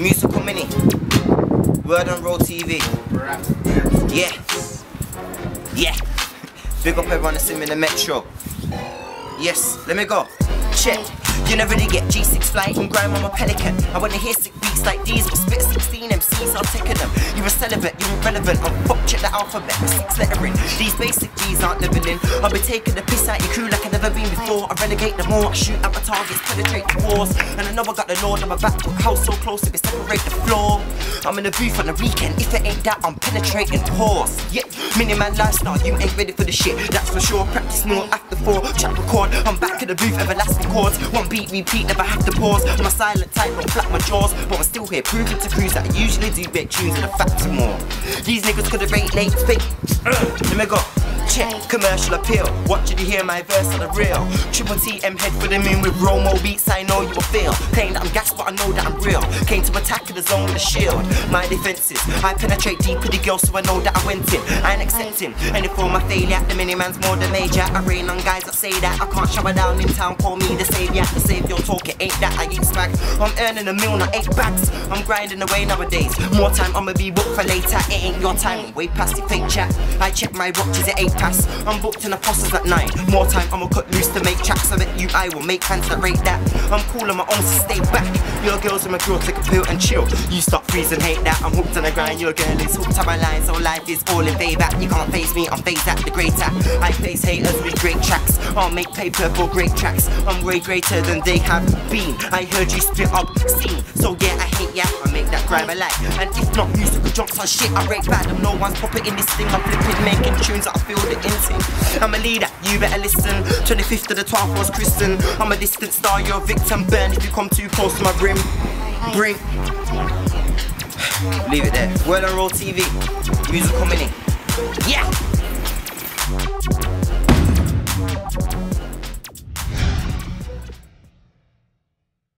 Musical Mini. Word on Roll TV. Yeah. Yeah. Big up everyone that's in the metro. Yes, let me go. Check. You never really get G6 flight and grime on my pelican. I wanna hear sick beats like these, but spit 16 MCs, I'm taking them. You're a celibate, you're irrelevant. I'm fuck, check the alphabet, 6 lettering. These basic D's aren't leveling. I'll be taking the piss out your crew like I've never been before. I relegate them all, I shoot at my targets, penetrate the walls. And I know I got the Lord on my back, but house so close it can separate the floor. I'm in the booth on the weekend, if it ain't that, I'm penetrating pause. Yeah, mini-man lifestyle, you ain't ready for the shit, that's for sure. Practice more after 4, track record. I'm back in the booth, everlasting chords. One beat, repeat, never have to pause. I'm a silent type, don't flap my jaws. But I'm still here, proving to crews that I usually do big tunes and the facts and more. These niggas could've rate late, fake. Let me go. Check, commercial appeal. What did you hear my verse on the real? Triple TM head for the moon with Romo beats, I know you will feel. Claim that I'm gas, but I know that I'm real. Came to attack in the zone with a shield. My defenses, I penetrate deep with the girl, so I know that I went in. I ain't accepting any form of failure. The mini-man's more than major. I rain on guys that say that I can't shower down in town, call me the savior. The savior talk, it ain't that, I ain't swag. I'm earning a meal, not 8 bags. I'm grinding away nowadays. More time, I'ma be booked for later. It ain't your time, I'm way past the fake chat. I check my watches at 8 past. I'm booked in the process at 9. More time, I'ma cut loose to make tracks. I bet you I will make fans that rate that. I'm cool on my own, so stay back. Your girls in my grill, take a pill and chill. You stop freezing, hate that. I'm hooked on the grind, your girl is hooked on my line. So life is all in favour. You can't face me, I'm phased at the greater. I face haters with great tracks. I'll make paper for great tracks. I'm way greater than they have been. I heard you spit up scene, so yeah, I hate ya. I make that grime alive. And if not musical jumps on shit, I rate bad. I'm no one's puppet in this thing. I'm flipping, making tunes that I feel the instinct. I'm a leader, you better listen. 25th to the 12th was Kristen. I'm a distant star, you're a victim. Burn if you come too close to my brim. Bring. Leave it there. Word on Roll TV. Musical Mini. Yeah!